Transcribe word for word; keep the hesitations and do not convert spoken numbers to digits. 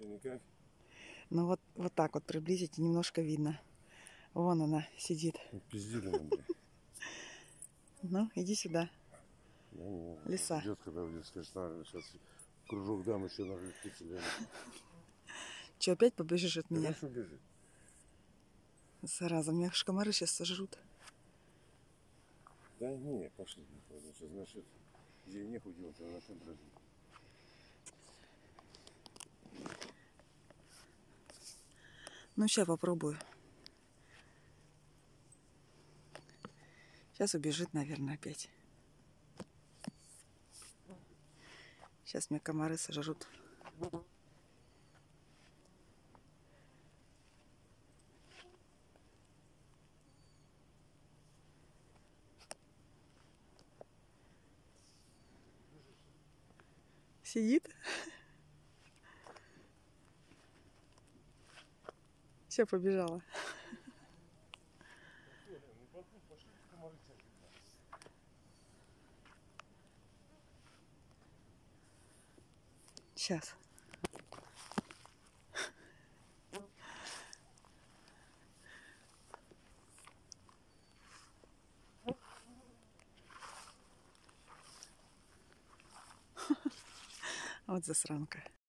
Что, никак? Ну вот, вот так вот приблизить, немножко видно. Вон она сидит. Ну, пиздили нам, бля. Ну, иди сюда. Да, не, Лиса. ждет, когда будет, скажет, на, сейчас кружок дам еще на птицу. Че, опять побежишь от меня? Конечно, бежит. Зараза, меня аж комары сейчас сожрут. Да не, пошли. Сейчас насчет, где нехуй делать, а начнем брать. Ну, сейчас попробую. Сейчас убежит, наверное, опять. Сейчас меня комары сожрут. Сидит. Все, побежала. Сейчас. Вот засранка.